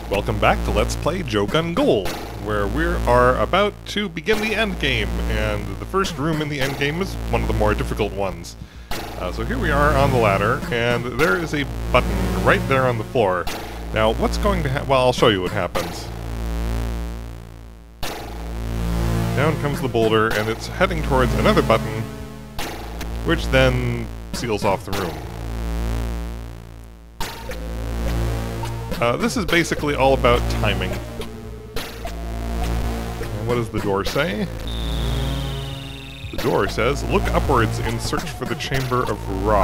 Welcome back to Let's Play Gunn, where we are about to begin the endgame, and the first room in the endgame is one of the more difficult ones. So here we are on the ladder, and there is a button right there on the floor. Now, what's going to happen? Well, I'll show you what happens. Down comes the boulder, and it's heading towards another button, which then seals off the room. This is basically all about timing. And what does the door say? The door says, look upwards in search for the Chamber of Ra.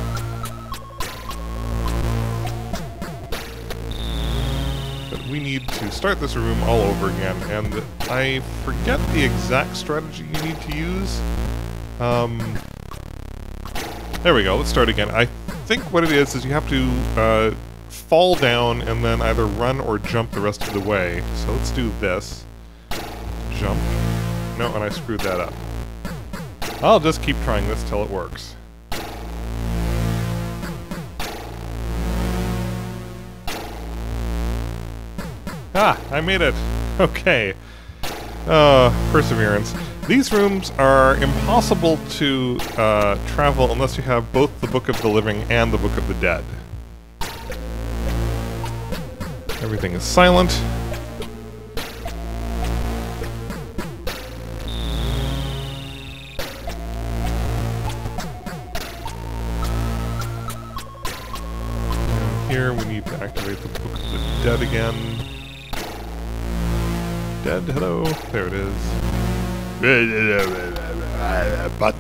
But we need to start this room all over again, and I forget the exact strategy you need to use. There we go, let's start again. I think what it is you have to fall down and then either run or jump the rest of the way. So let's do this. Jump. No, and I screwed that up. I'll just keep trying this till it works. Ah, I made it! Okay. Perseverance. These rooms are impossible to travel unless you have both the Book of the Living and the Book of the Dead. Everything is silent. And here we need to activate the Book of the Dead again. Dead, hello. There it is. Button.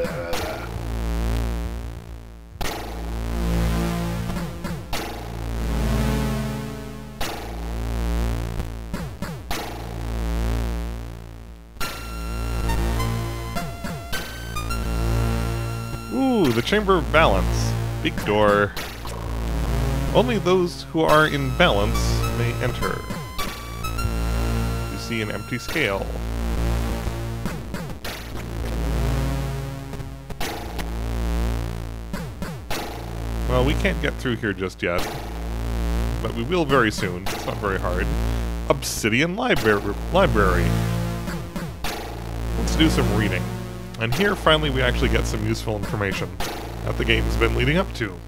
Ooh, the Chamber of Balance. Big door. Only those who are in balance may enter. You see an empty scale. Well, we can't get through here just yet, but we will very soon. It's not very hard. Obsidian Library. Let's do some reading. And here, finally, we actually get some useful information that the game's been leading up to.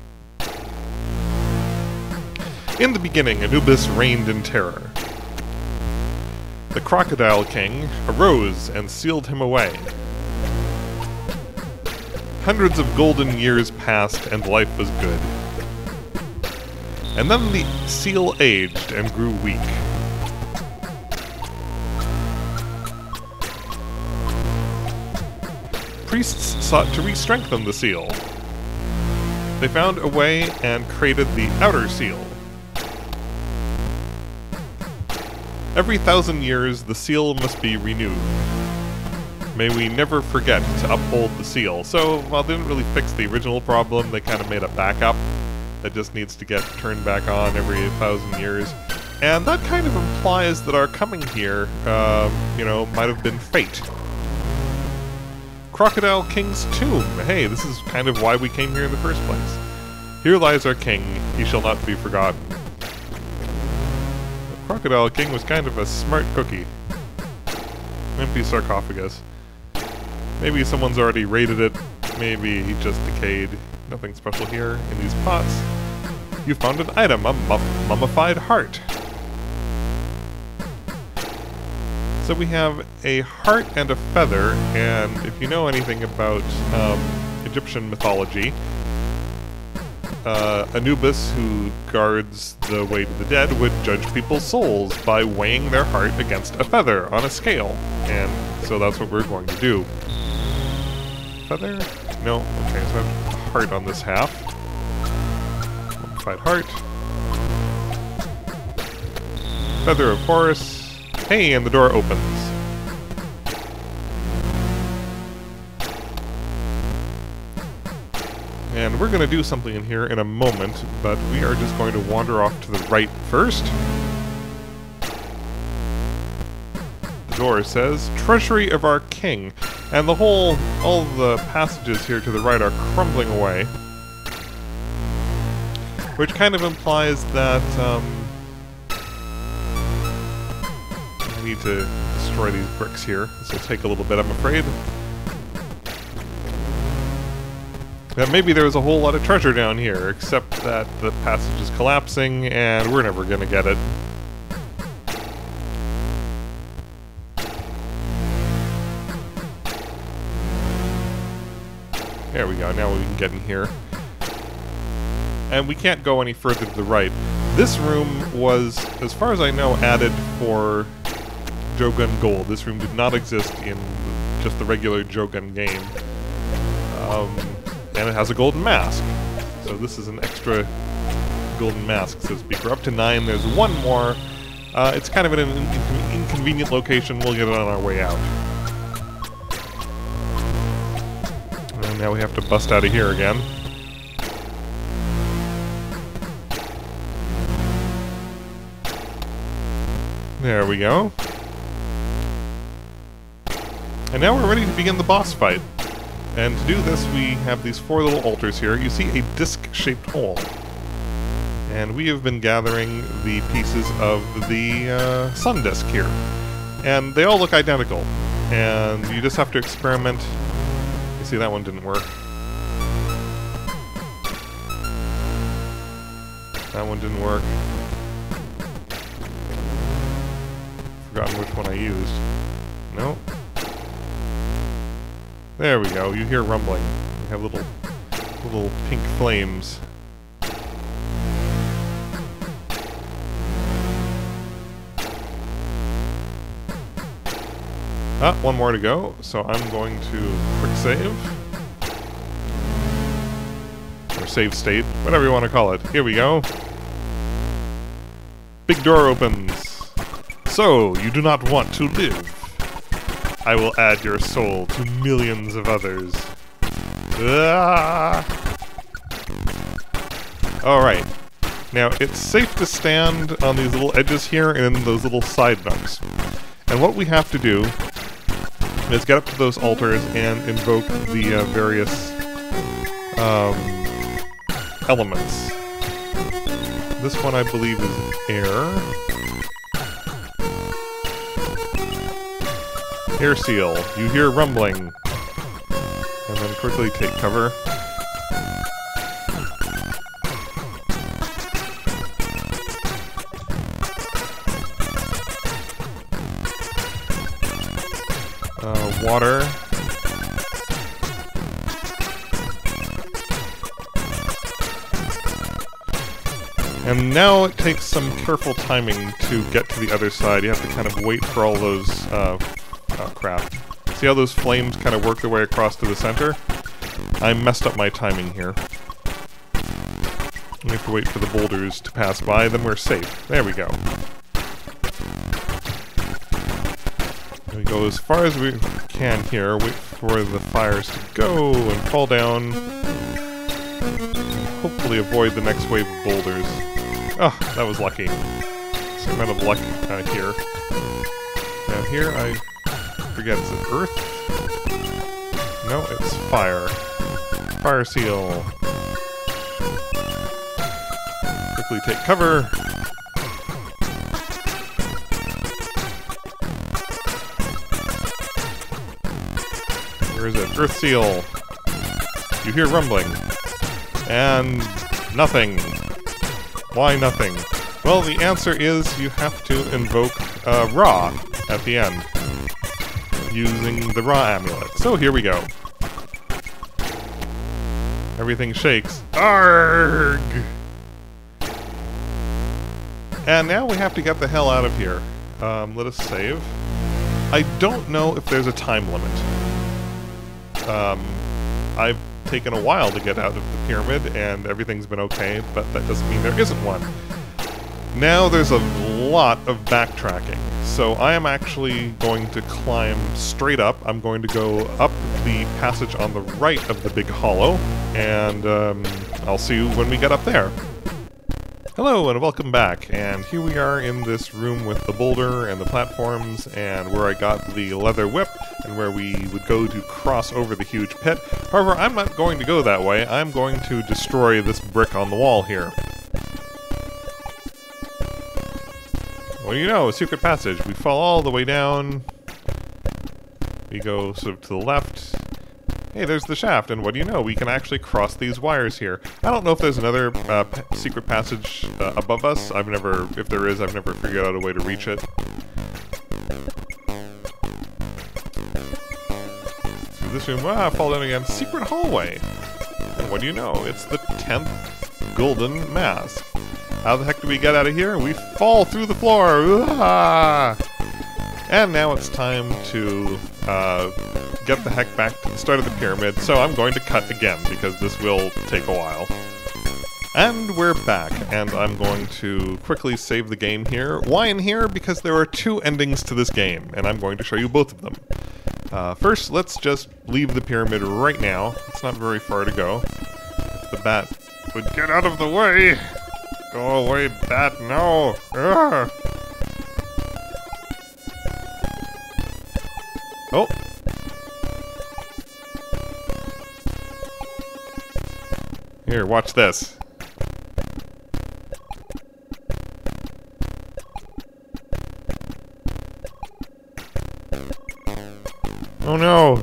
In the beginning, Anubis reigned in terror. The Crocodile King arose and sealed him away. Hundreds of golden years passed, and life was good. And then the seal aged and grew weak. Priests sought to re-strengthen the seal. They found a way and created the Outer Seal. Every 1,000 years, the seal must be renewed. May we never forget to uphold the seal. So, while they didn't really fix the original problem, they kind of made a backup that just needs to get turned back on every 1,000 years. And that kind of implies that our coming here, might have been fate. Crocodile King's tomb. Hey, this is kind of why we came here in the first place. Here lies our king. He shall not be forgotten. The Crocodile King was kind of a smart cookie. Empty sarcophagus. Maybe someone's already raided it. Maybe he just decayed. Nothing special here. In these pots, you found an item, a mummified heart. So we have a heart and a feather, and if you know anything about Egyptian mythology, Anubis, who guards the way to the dead, would judge people's souls by weighing their heart against a feather on a scale. And so that's what we're going to do. Feather? No. Okay, so I have a heart on this half. Mummified heart. Feather of Horus. Hey, and the door opens. And we're going to do something in here in a moment, but we are just going to wander off to the right first. The door says, Treasury of our King. And all the passages here to the right are crumbling away. Which kind of implies that, need to destroy these bricks here. This will take a little bit, I'm afraid. And maybe there's a whole lot of treasure down here, except that the passage is collapsing and we're never gonna get it. There we go, now we can get in here. And we can't go any further to the right. This room was, as far as I know, added for Gunn Gold. This room did not exist in just the regular Gunn game. And it has a golden mask. So this is an extra golden mask, so to speak. We're up to 9, there's one more. It's kind of in an inconvenient location, we'll get it on our way out. And now we have to bust out of here again. There we go. And now we're ready to begin the boss fight. And to do this, we have these 4 little altars here. You see a disc-shaped hole. And we have been gathering the pieces of the sun disk here. And they all look identical. And you just have to experiment. You see, that one didn't work. That one didn't work. Forgotten which one I used. Nope. There we go. You hear rumbling. We have little pink flames. Ah, one more to go. So I'm going to quick save. Or save state, whatever you want to call it. Here we go. Big door opens. So, you do not want to live. I will add your soul to millions of others. Ah! Alright. Now, it's safe to stand on these little edges here and in those little side nooks. And what we have to do is get up to those altars and invoke the various elements. This one, I believe, is air. Air seal. You hear rumbling. And then quickly take cover. Water. And now it takes some careful timing to get to the other side. You have to kind of wait for all those, oh crap. See how those flames kind of work their way across to the center? I messed up my timing here. We have to wait for the boulders to pass by, then we're safe. There we go. We go as far as we can here, wait for the fires to go and fall down, and hopefully avoid the next wave of boulders. Oh, that was lucky. Some amount of luck here. Now here, I forget, is it earth? No, it's fire. Fire seal. Quickly take cover. Where is it? Earth seal. You hear rumbling. And nothing. Why nothing? Well, the answer is you have to invoke Ra at the end. Using the Ra amulet. So here we go. Everything shakes. Arrgh! And now we have to get the hell out of here. Let us save. I don't know if there's a time limit. I've taken a while to get out of the pyramid, and everything's been okay, but that doesn't mean there isn't one. Now there's a lot of backtracking, so I am actually going to climb straight up. I'm going to go up the passage on the right of the big hollow, and I'll see you when we get up there. Hello and welcome back, and here we are in this room with the boulder and the platforms, and where I got the leather whip, and where we would go to cross over the huge pit. However, I'm not going to go that way. I'm going to destroy this brick on the wall here. What do you know? A secret passage. We fall all the way down. We go sort of to the left. Hey, there's the shaft, and what do you know? We can actually cross these wires here. I don't know if there's another secret passage above us. If there is, I've never figured out a way to reach it. Through this room, fall down again. Secret hallway. And what do you know? It's the 10th golden mask. How the heck do we get out of here? We fall through the floor. And now it's time to get the heck back to the start of the pyramid, so I'm going to cut again, because this will take a while. And we're back, and I'm going to quickly save the game here. Why in here? Because there are 2 endings to this game, and I'm going to show you both of them. First, let's just leave the pyramid right now. It's not very far to go. If the bat would get out of the way! Go away, bat, no! Ugh. Oh! Here, watch this. Oh no!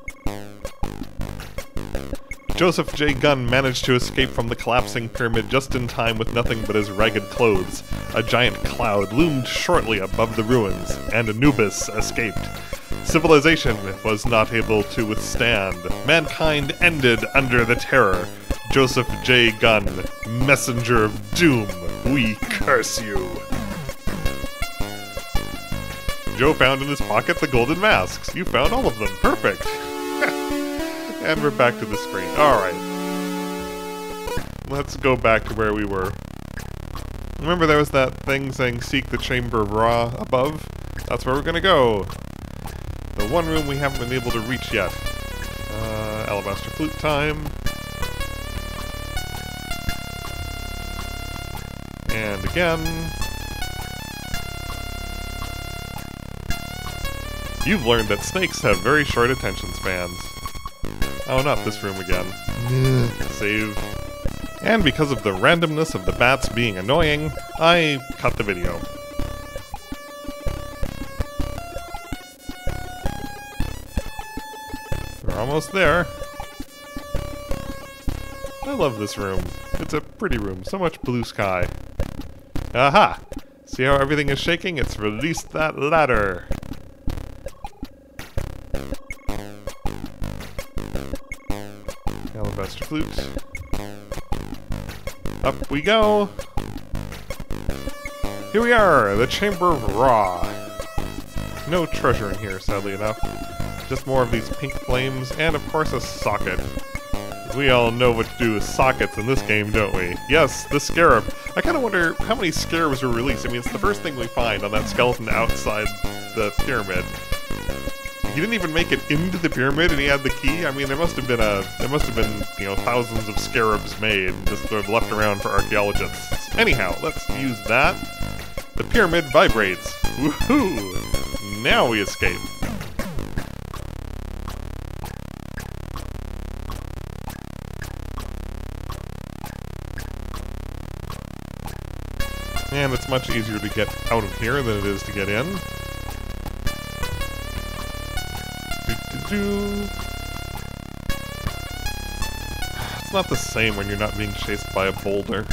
Joseph J. Gunn managed to escape from the collapsing pyramid just in time with nothing but his ragged clothes. A giant cloud loomed shortly above the ruins, and Anubis escaped. Civilization was not able to withstand. Mankind ended under the terror. Joseph J. Gunn, messenger of doom, we curse you. Joe found in his pocket the golden masks. You found all of them. Perfect. And we're back to the screen. Alright. Let's go back to where we were. Remember there was that thing saying seek the Chamber of Ra above? That's where we're gonna go. The one room we haven't been able to reach yet. Alabaster flute time. And again. You've learned that snakes have very short attention spans. Oh, not this room again. Save. And because of the randomness of the bats being annoying, I cut the video. We're almost there. I love this room. It's a pretty room. So much blue sky. Aha! See how everything is shaking? It's released that ladder. Alabaster flute. Up we go! Here we are! The Chamber of Ra! No treasure in here, sadly enough. Just more of these pink flames, and of course a socket. We all know what to do with sockets in this game, don't we? Yes, the scarab. I kind of wonder how many scarabs were released. I mean, it's the first thing we find on that skeleton outside the pyramid. He didn't even make it into the pyramid, and he had the key. I mean, there must have been, you know, thousands of scarabs made, just sort of left around for archaeologists. Anyhow, let's use that. The pyramid vibrates. Woohoo! Now we escape. And it's much easier to get out of here than it is to get in. It's not the same when you're not being chased by a boulder.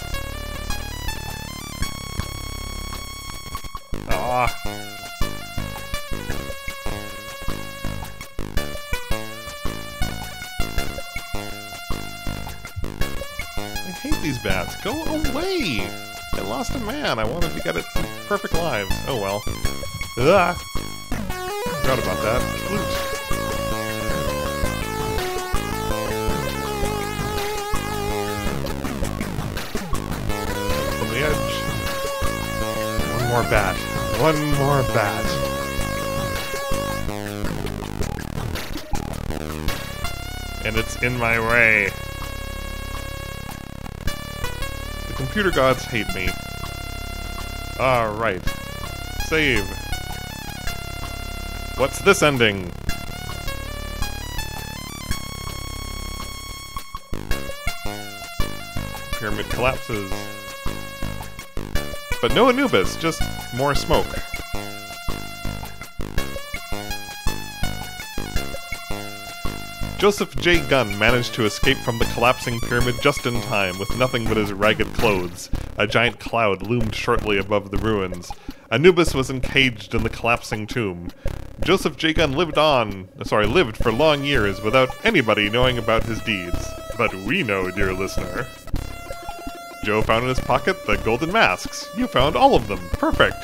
Ah! I hate these bats. Go away! I lost a man. I wanted to get it perfect lives. Oh well. Ah! Forgot about that. Flute. Edge. One more bat. One more bat. And it's in my way. The computer gods hate me. Alright. Save. What's this ending? Pyramid collapses. But no Anubis, just more smoke. Joseph J. Gunn managed to escape from the collapsing pyramid just in time, with nothing but his ragged clothes. A giant cloud loomed shortly above the ruins. Anubis was encaged in the collapsing tomb. Joseph J. Gunn lived for long years without anybody knowing about his deeds. But we know, dear listener. Joe found in his pocket the golden masks. You found all of them. Perfect.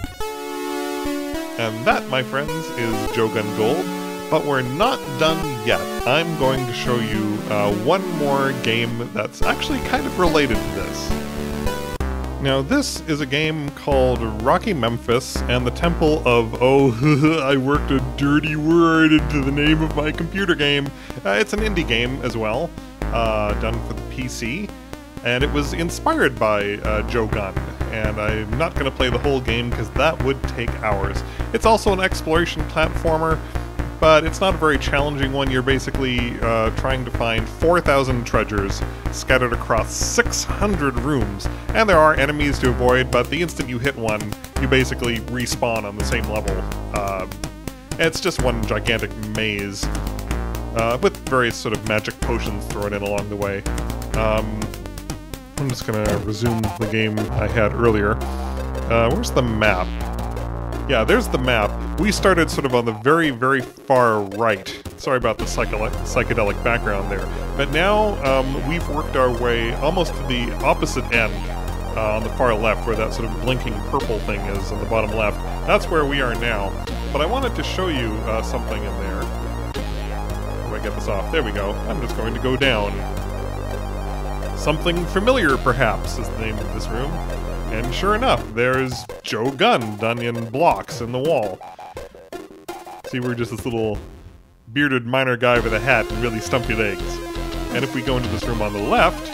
And that, my friends, is Joe Gunn Gold. But we're not done yet. I'm going to show you one more game that's actually kind of related to this. Now, this is a game called Rocky Memphis and the Temple of... Oh, I worked a dirty word into the name of my computer game. It's an indie game as well, done for the PC. And it was inspired by Joe Gunn. And I'm not going to play the whole game because that would take hours. It's also an exploration platformer, but it's not a very challenging one. You're basically trying to find 4,000 treasures scattered across 600 rooms. And there are enemies to avoid, but the instant you hit one, you basically respawn on the same level. It's just one gigantic maze, with various sort of magic potions thrown in along the way. I'm just gonna resume the game I had earlier. Where's the map? Yeah, there's the map. We started sort of on the very, very far right. Sorry about the psychedelic background there. But now we've worked our way almost to the opposite end, on the far left, where that sort of blinking purple thing is on the bottom left. That's where we are now. But I wanted to show you something in there. How do I get this off? There we go. I'm just going to go down. Something familiar, perhaps, is the name of this room. And sure enough, there's Joe Gunn done in blocks in the wall. See, we're just this little bearded miner guy with a hat and really stumpy legs. And if we go into this room on the left,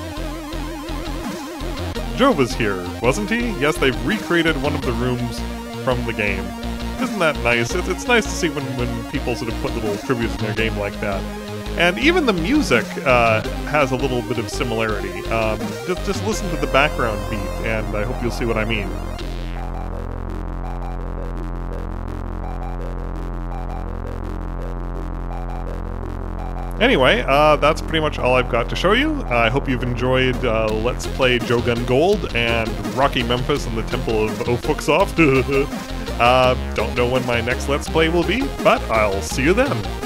Joe was here, wasn't he? Yes, they've recreated one of the rooms from the game. Isn't that nice? It's nice to see when people sort of put little tributes in their game like that. And even the music has a little bit of similarity. Just listen to the background beat, and I hope you'll see what I mean. Anyway, that's pretty much all I've got to show you. I hope you've enjoyed Let's Play Joe Gunn Gold and Rocky Memphis and the Temple of Ofuxoff. Don't know when my next Let's Play will be, but I'll see you then.